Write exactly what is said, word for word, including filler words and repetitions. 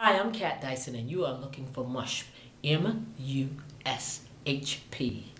Hi, I'm Kat Dyson, and you are looking for Mushp. M U S H P.